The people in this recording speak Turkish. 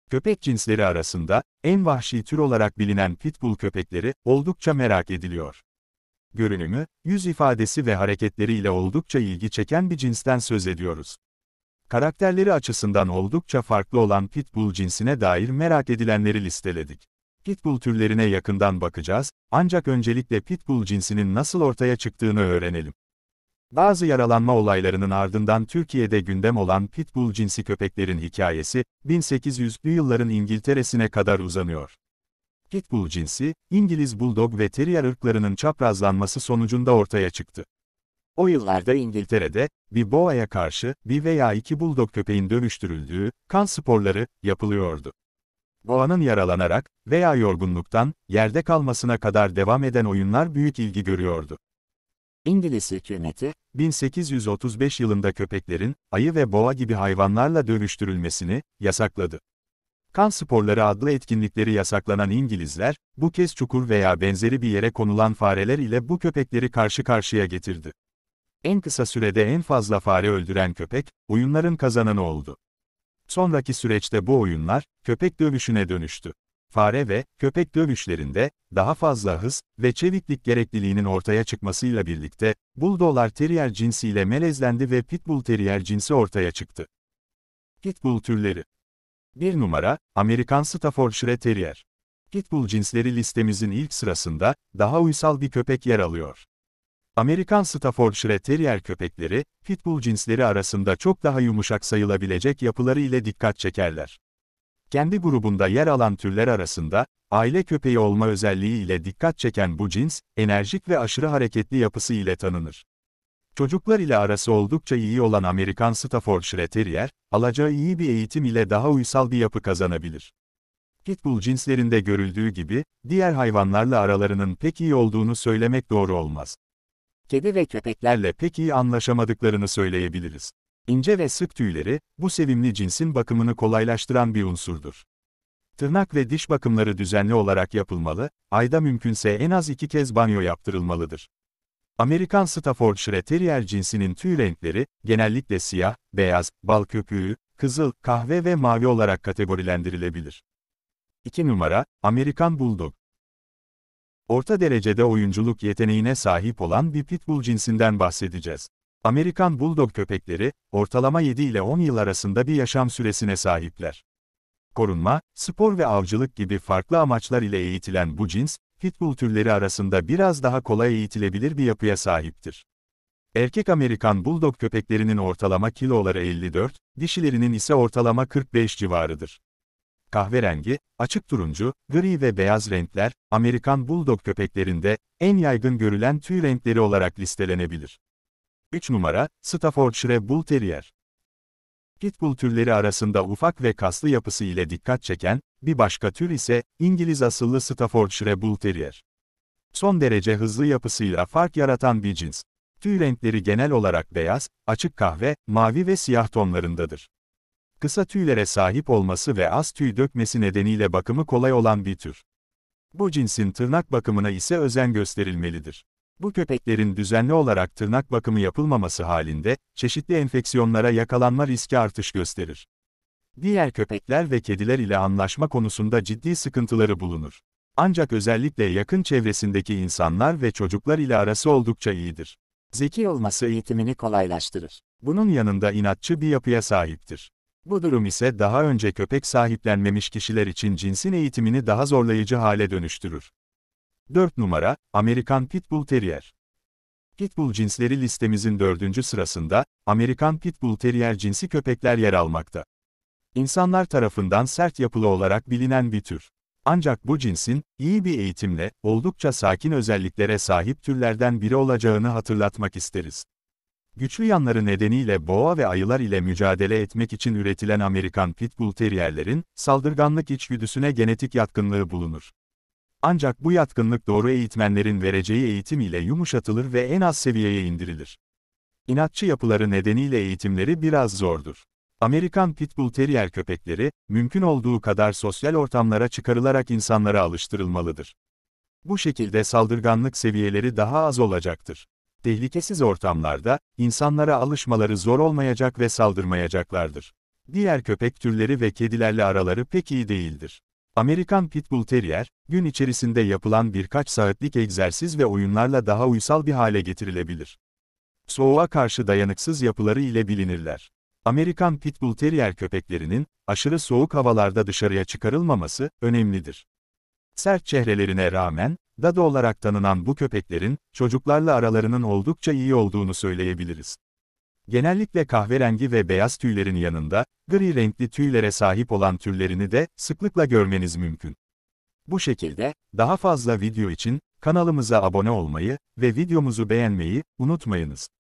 Köpek cinsleri arasında, en vahşi tür olarak bilinen pitbull köpekleri, oldukça merak ediliyor. Görünümü, yüz ifadesi ve hareketleriyle oldukça ilgi çeken bir cinsten söz ediyoruz. Karakterleri açısından oldukça farklı olan pitbull cinsine dair merak edilenleri listeledik. Pitbull türlerine yakından bakacağız, ancak öncelikle pitbull cinsinin nasıl ortaya çıktığını öğrenelim. Bazı yaralanma olaylarının ardından Türkiye'de gündem olan pitbull cinsi köpeklerin hikayesi, 1800'lü yılların İngiltere'sine kadar uzanıyor. Pitbull cinsi, İngiliz Bulldog ve Terrier ırklarının çaprazlanması sonucunda ortaya çıktı. O yıllarda İngiltere'de, bir boğaya karşı, bir veya iki Bulldog köpeğin dövüştürüldüğü, kan sporları, yapılıyordu. Boğanın yaralanarak veya yorgunluktan, yerde kalmasına kadar devam eden oyunlar büyük ilgi görüyordu. İngiliz hükümeti, 1835 yılında köpeklerin, ayı ve boğa gibi hayvanlarla dövüştürülmesini, yasakladı. Kan sporları adlı etkinlikleri yasaklanan İngilizler, bu kez çukur veya benzeri bir yere konulan fareler ile bu köpekleri karşı karşıya getirdi. En kısa sürede en fazla fare öldüren köpek, oyunların kazananı oldu. Sonraki süreçte bu oyunlar, köpek dövüşüne dönüştü. Fare ve köpek dövüşlerinde, daha fazla hız ve çeviklik gerekliliğinin ortaya çıkmasıyla birlikte, Bulldoglar Terrier cinsiyle melezlendi ve Pitbull Terrier cinsi ortaya çıktı. Pitbull türleri. 1 numara, Amerikan Staffordshire Terrier. Pitbull cinsleri listemizin ilk sırasında, daha uysal bir köpek yer alıyor. Amerikan Staffordshire Terrier köpekleri, Pitbull cinsleri arasında çok daha yumuşak sayılabilecek yapıları ile dikkat çekerler. Kendi grubunda yer alan türler arasında, aile köpeği olma özelliği ile dikkat çeken bu cins, enerjik ve aşırı hareketli yapısı ile tanınır. Çocuklar ile arası oldukça iyi olan Amerikan Staffordshire Terrier, alacağı iyi bir eğitim ile daha uysal bir yapı kazanabilir. Pitbull cinslerinde görüldüğü gibi, diğer hayvanlarla aralarının pek iyi olduğunu söylemek doğru olmaz. Kedi ve köpeklerle pek iyi anlaşamadıklarını söyleyebiliriz. İnce ve sık tüyleri, bu sevimli cinsin bakımını kolaylaştıran bir unsurdur. Tırnak ve diş bakımları düzenli olarak yapılmalı, ayda mümkünse en az 2 kez banyo yaptırılmalıdır. Amerikan Staffordshire Terrier cinsinin tüy renkleri, genellikle siyah, beyaz, bal köpüğü, kızıl, kahve ve mavi olarak kategorilendirilebilir. 2 numara, Amerikan Bulldog. Orta derecede oyunculuk yeteneğine sahip olan bir pitbull cinsinden bahsedeceğiz. Amerikan Bulldog köpekleri, ortalama 7 ile 10 yıl arasında bir yaşam süresine sahipler. Korunma, spor ve avcılık gibi farklı amaçlar ile eğitilen bu cins, pitbull türleri arasında biraz daha kolay eğitilebilir bir yapıya sahiptir. Erkek Amerikan Bulldog köpeklerinin ortalama kiloları 54, dişilerinin ise ortalama 45 civarıdır. Kahverengi, açık turuncu, gri ve beyaz renkler, Amerikan Bulldog köpeklerinde, en yaygın görülen tüy renkleri olarak listelenebilir. 3 numara, Staffordshire Bull Terrier. Pitbull türleri arasında ufak ve kaslı yapısı ile dikkat çeken, bir başka tür ise, İngiliz asıllı Staffordshire Bull Terrier. Son derece hızlı yapısıyla fark yaratan bir cins. Tüy renkleri genel olarak beyaz, açık kahve, mavi ve siyah tonlarındadır. Kısa tüylere sahip olması ve az tüy dökmesi nedeniyle bakımı kolay olan bir tür. Bu cinsin tırnak bakımına ise özen gösterilmelidir. Bu köpeklerin düzenli olarak tırnak bakımı yapılmaması halinde, çeşitli enfeksiyonlara yakalanma riski artış gösterir. Diğer köpekler ve kediler ile anlaşma konusunda ciddi sıkıntıları bulunur. Ancak özellikle yakın çevresindeki insanlar ve çocuklar ile arası oldukça iyidir. Zeki olması eğitimini kolaylaştırır. Bunun yanında inatçı bir yapıya sahiptir. Bu durum ise daha önce köpek sahiplenmemiş kişiler için cinsin eğitimini daha zorlayıcı hale dönüştürür. 4 numara, Amerikan Pitbull Terrier. Pitbull cinsleri listemizin 4. sırasında, Amerikan Pitbull Terrier cinsi köpekler yer almakta. İnsanlar tarafından sert yapılı olarak bilinen bir tür. Ancak bu cinsin, iyi bir eğitimle, oldukça sakin özelliklere sahip türlerden biri olacağını hatırlatmak isteriz. Güçlü yanları nedeniyle boğa ve ayılar ile mücadele etmek için üretilen Amerikan Pitbull Terrierlerin, saldırganlık içgüdüsüne genetik yatkınlığı bulunur. Ancak bu yatkınlık doğru eğitmenlerin vereceği eğitim ile yumuşatılır ve en az seviyeye indirilir. İnatçı yapıları nedeniyle eğitimleri biraz zordur. Amerikan Pitbull Terrier köpekleri, mümkün olduğu kadar sosyal ortamlara çıkarılarak insanlara alıştırılmalıdır. Bu şekilde saldırganlık seviyeleri daha az olacaktır. Tehlikesiz ortamlarda, insanlara alışmaları zor olmayacak ve saldırmayacaklardır. Diğer köpek türleri ve kedilerle araları pek iyi değildir. Amerikan Pitbull Terrier, gün içerisinde yapılan birkaç saatlik egzersiz ve oyunlarla daha uysal bir hale getirilebilir. Soğuğa karşı dayanıksız yapıları ile bilinirler. Amerikan Pitbull Terrier köpeklerinin, aşırı soğuk havalarda dışarıya çıkarılmaması, önemlidir. Sert çehrelerine rağmen, Dado olarak tanınan bu köpeklerin, çocuklarla aralarının oldukça iyi olduğunu söyleyebiliriz. Genellikle kahverengi ve beyaz tüylerin yanında, gri renkli tüylere sahip olan türlerini de, sıklıkla görmeniz mümkün. Bu şekilde, daha fazla video için, kanalımıza abone olmayı ve videomuzu beğenmeyi, unutmayınız.